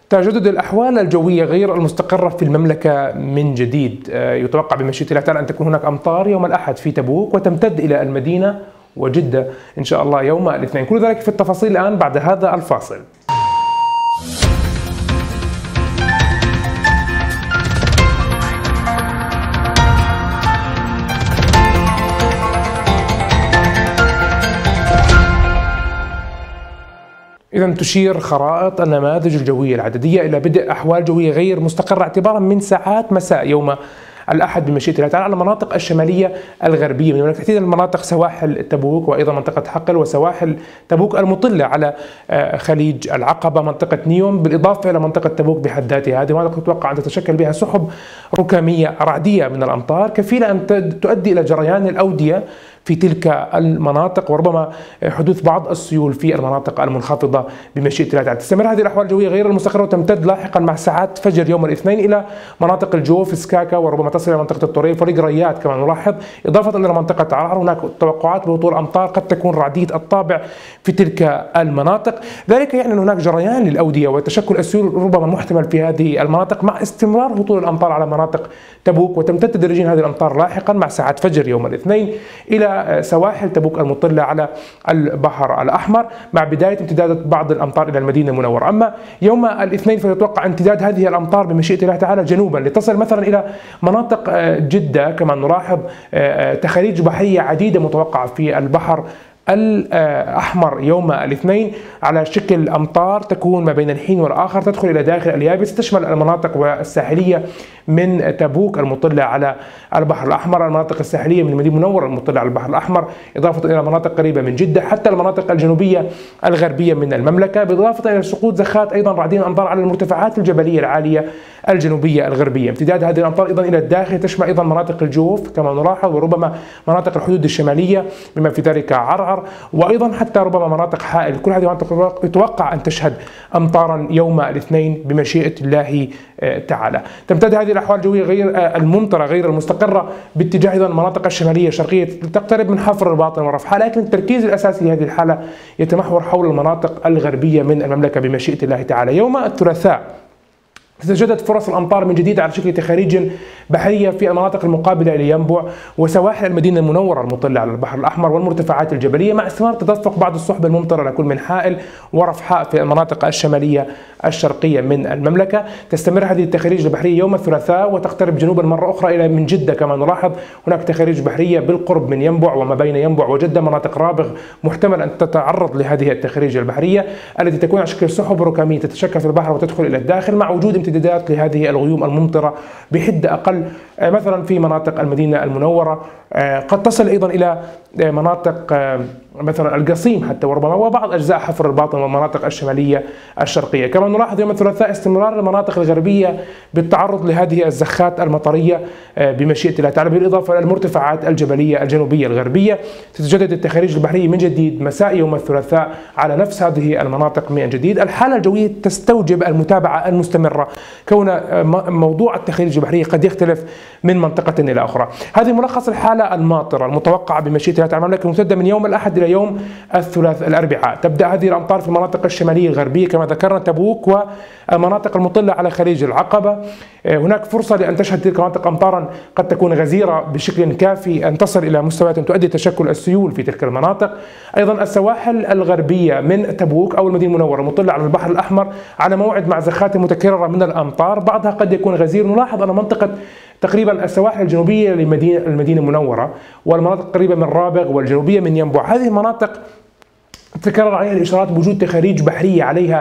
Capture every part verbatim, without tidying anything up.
تجدد الأحوال الجوية غير المستقرة في المملكة من جديد. يتوقع بمشيئة الله تعالى أن تكون هناك أمطار يوم الأحد في تبوك وتمتد إلى المدينة وجدة إن شاء الله يوم الاثنين. كل ذلك في التفاصيل الآن بعد هذا الفاصل. إذا تشير خرائط النماذج الجوية العددية إلى بدء أحوال جوية غير مستقرة اعتبارا من ساعات مساء يوم الأحد بمشيئة الله تعالى على المناطق الشمالية الغربية من المملكة، تحديدا المناطق سواحل تبوك وأيضا منطقة حقل وسواحل تبوك المطلة على خليج العقبة، منطقة نيوم، بالإضافة إلى منطقة تبوك بحد ذاتها. هذه مناطق تتوقع أن تتشكل بها سحب ركامية رعدية من الأمطار كفيلة أن تؤدي إلى جريان الأودية في تلك المناطق وربما حدوث بعض السيول في المناطق المنخفضة بمشيئة الله تعالى. تستمر هذه الأحوال الجوية غير المستقرة وتمتد لاحقا مع ساعات فجر يوم الاثنين إلى مناطق الجوف سكاكا وربما تصل إلى منطقة الطريف والقريات كما نلاحظ، إضافة إلى منطقة عرعر. هناك توقعات بهطول أمطار قد تكون رعدية الطابع في تلك المناطق، ذلك يعني أن هناك جريان للأودية وتشكل السيول ربما محتمل في هذه المناطق مع استمرار هطول الأمطار على مناطق تبوك، وتمتد تدريجيا هذه الأمطار لاحقا مع ساعات فجر يوم الاثنين إلى سواحل تبوك المطلة على البحر الأحمر مع بداية امتداد بعض الأمطار إلى المدينة المنورة. أما يوم الاثنين فيتوقع امتداد هذه الأمطار بمشيئة الله تعالى جنوبا لتصل مثلا إلى مناطق جدة كما نلاحظ، تخاريج بحرية عديدة متوقعة في البحر الأحمر يوم الاثنين على شكل أمطار تكون ما بين الحين والآخر تدخل إلى داخل اليابس، تشمل المناطق الساحلية من تبوك المطلة على البحر الأحمر، المناطق الساحلية من المدينة المنورة المطلة على البحر الأحمر، إضافة إلى مناطق قريبة من جدة حتى المناطق الجنوبية الغربية من المملكة، بالإضافة إلى سقوط زخات أيضا رعدين أمطار على المرتفعات الجبلية العالية الجنوبية الغربية. امتداد هذه الأمطار أيضا إلى الداخل تشمل أيضا مناطق الجوف كما نلاحظ وربما مناطق الحدود الشمالية بما في ذلك عرعر وأيضا حتى ربما مناطق حائل. كل هذه المناطق يتوقع أن تشهد أمطارا يوم الاثنين بمشيئة الله تعالى. تمتد هذه الأحوال الجوية غير الممطرة غير المستقرة باتجاه أيضا المناطق الشمالية الشرقية تقترب من حفر الباطن ورفحها، لكن التركيز الأساسي لهذه الحالة يتمحور حول المناطق الغربية من المملكة بمشيئة الله تعالى. يوم الثلاثاء تتجدد فرص الأمطار من جديد على شكل تخاريج بحرية في المناطق المقابلة إلى ينبع وسواحل المدينة المنورة المطلة على البحر الأحمر والمرتفعات الجبلية مع استمرار تدفق بعض السحب الممطرة لكل من حائل ورفحاء في المناطق الشمالية الشرقية من المملكة. تستمر هذه التخاريج البحرية يوم الثلاثاء وتقترب جنوبا مرة أخرى إلى من جدة كما نلاحظ. هناك تخاريج بحرية بالقرب من ينبع وما بين ينبع وجدة، مناطق رابغ محتمل أن تتعرض لهذه التخاريج البحرية التي تكون على شكل سحب ركامية تتشكل في البحر وتدخل إلى الداخل مع وجود امتدادات لهذه الغيوم الممطرة بحدة أقل مثلا في مناطق المدينة المنورة، قد تصل أيضا إلى مناطق مثلا القصيم حتى وربما وبعض أجزاء حفر الباطن والمناطق الشمالية الشرقية. كما نلاحظ يوم الثلاثاء استمرار المناطق الغربية بالتعرض لهذه الزخات المطرية بمشيئة الله تعالى، بالإضافة إلى المرتفعات الجبلية الجنوبية الغربية. تتجدد التخاريج البحرية من جديد مساء يوم الثلاثاء على نفس هذه المناطق من جديد. الحالة الجوية تستوجب المتابعة المستمرة كون موضوع التخاريج البحرية قد يختلف من منطقة إلى أخرى. هذه ملخص الحالة الماطرة المتوقعة بمشيئة الله تعالى المملكة ممتدة من يوم الأحد إلى يوم الثلاث الأربعاء. تبدأ هذه الأمطار في المناطق الشمالية الغربية كما ذكرنا تبوك والمناطق المطلة على خليج العقبة. هناك فرصة لأن تشهد تلك المناطق أمطارا قد تكون غزيرة بشكل كافي أن تصل إلى مستويات تؤدي تشكل السيول في تلك المناطق. أيضا السواحل الغربية من تبوك أو المدينة المنورة مطلة على البحر الأحمر على موعد مع زخات متكررة من الأمطار، بعضها قد يكون غزير. نلاحظ أن منطقة تقريبا السواحل الجنوبية لمدينة المدينة المنورة والمناطق القريبة من رابغ والجنوبية من ينبع هذه المناطق تكرر عليها الإشارات بوجود تخاريج بحرية عليها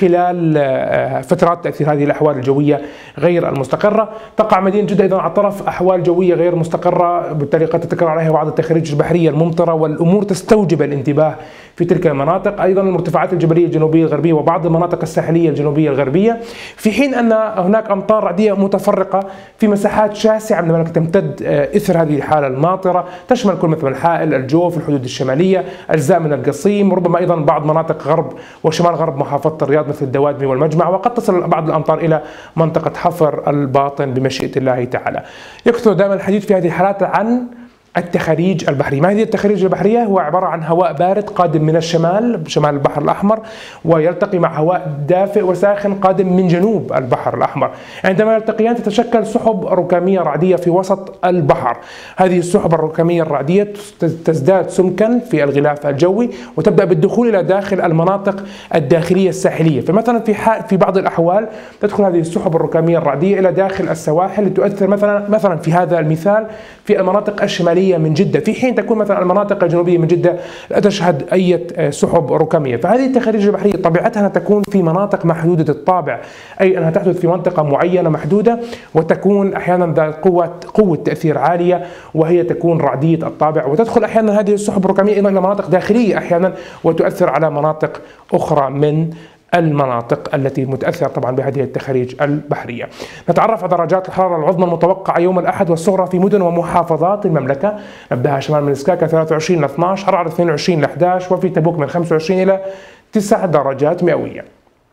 خلال فترات تأثير هذه الأحوال الجوية غير المستقرة. تقع مدينة جدة أيضا على طرف أحوال جوية غير مستقرة، بالتالي قد تتكرر عليها بعض التخاريج البحرية الممطرة والأمور تستوجب الانتباه في تلك المناطق. أيضا المرتفعات الجبلية الجنوبية الغربية وبعض المناطق الساحلية الجنوبية الغربية، في حين أن هناك أمطار رعدية متفرقة في مساحات شاسعة من المملكة تمتد إثر هذه الحالة الماطرة تشمل كل مثل الحائل الجوف الحدود الشمالية أجزاء من القصيم وربما أيضا بعض مناطق غرب وشمال غرب محافظة الرياض مثل الدوادمي والمجمع، وقد تصل بعض الأمطار إلى منطقة حفر الباطن بمشيئة الله تعالى. يكثر دائما الحديث في هذه الحالات عن التخاريج البحرية. ما هذه التخاريج البحرية؟ هو عبارة عن هواء بارد قادم من الشمال شمال البحر الأحمر، ويلتقي مع هواء دافئ وساخن قادم من جنوب البحر الأحمر. عندما يلتقيان تتشكل سحب ركامية رعدية في وسط البحر. هذه السحب الركامية الرعدية تزداد سمكا في الغلاف الجوي وتبدأ بالدخول إلى داخل المناطق الداخلية الساحلية. فمثلا في في بعض الأحوال تدخل هذه السحب الركامية الرعدية إلى داخل السواحل لتؤثر مثلا مثلا في هذا المثال في المناطق الشمالية من جدة، في حين تكون مثلا المناطق الجنوبية من جدة لا تشهد أي سحب ركامية. فهذه التخاريج البحرية طبيعتها تكون في مناطق محدودة الطابع، أي أنها تحدث في منطقة معينة محدودة، وتكون أحيانا ذات قوة قوة تأثير عالية، وهي تكون رعدية الطابع، وتدخل أحيانا هذه السحب الركامية إلى مناطق داخلية أحيانا وتؤثر على مناطق أخرى من المناطق التي متأثرة طبعا بهذه التخاريج البحرية. نتعرف على درجات الحرارة العظمى المتوقعة يوم الأحد والصغرى في مدن ومحافظات المملكة. نبدأها شمال من سكاكا ثلاثة وعشرين إلى اثني عشر، حرارة اثنين وعشرين إلى أحد عشر، وفي تبوك من خمسة وعشرين إلى تسع درجات مئوية.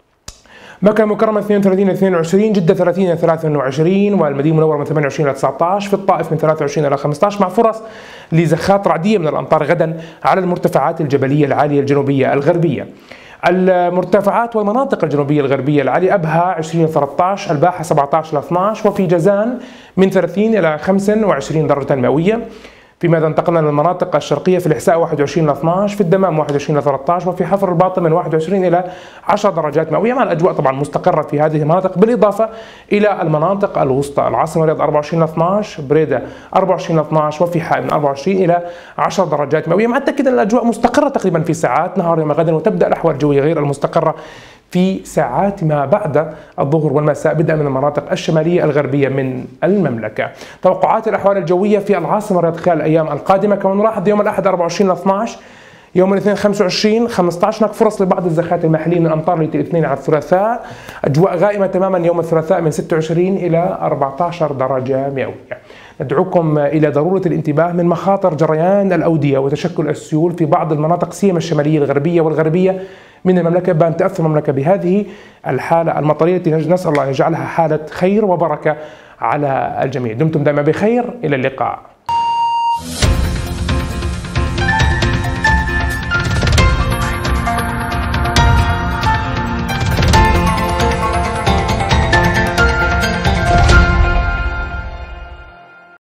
مكة المكرمة اثنين وثلاثين إلى اثنين وعشرين، جدة ثلاثين إلى ثلاثة وعشرين، والمدينة المنورة من ثمانية وعشرين إلى تسعة عشر، في الطائف من ثلاثة وعشرين إلى خمسة عشر، مع فرص لزخات رعدية من الأمطار غدا على المرتفعات الجبلية العالية الجنوبية الغربية. المرتفعات والمناطق الجنوبية الغربية العالية: أبها عشرين إلى ثلاثة عشر، الباحة سبعة عشر إلى اثني عشر، وفي جازان من ثلاثين إلى خمسة وعشرين درجة مئوية. فيما إذا انتقلنا للمناطق الشرقية: في الإحساء واحد وعشرين إلى اثني عشر، في الدمام واحد وعشرين إلى ثلاثة عشر، وفي حفر الباطن من واحد وعشرين إلى عشر درجات مئوية، مع الأجواء طبعا مستقرة في هذه المناطق، بالإضافة إلى المناطق الوسطى: العاصمة الرياض أربعة وعشرين إلى اثني عشر، بريدة أربعة وعشرين إلى اثني عشر، وفي حائل من أربعة وعشرين إلى عشر درجات مئوية، مع التأكيد أن الأجواء مستقرة تقريبا في ساعات نهار يوم غدا، وتبدأ الأحوال الجوية غير المستقرة في ساعات ما بعد الظهر والمساء بدءا من المناطق الشمالية الغربية من المملكة. توقعات الأحوال الجوية في العاصمة الرياض خلال الأيام القادمة: كما نلاحظ يوم الأحد أربعة وعشرين إلى اثني عشر، يوم الاثنين خمسة وعشرين خمسة عشر، هناك فرص لبعض الزخات المحلية من الأمطار ليلة الاثنين على الثلاثاء. أجواء غائمة تماما يوم الثلاثاء من ستة وعشرين إلى أربعة عشر درجة مئوية. ندعوكم إلى ضرورة الانتباه من مخاطر جريان الأودية وتشكل السيول في بعض المناطق سيما الشمالية الغربية والغربية من المملكة، بأن تأثر المملكة بهذه الحالة المطرية التي نسأل الله أن يجعلها حالة خير وبركة على الجميع. دمتم دائما بخير، إلى اللقاء.